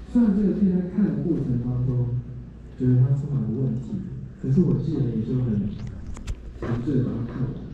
虽然这个片在看的过程当中，觉得它充满了问题，可是我记得也就很沉醉的把它看完。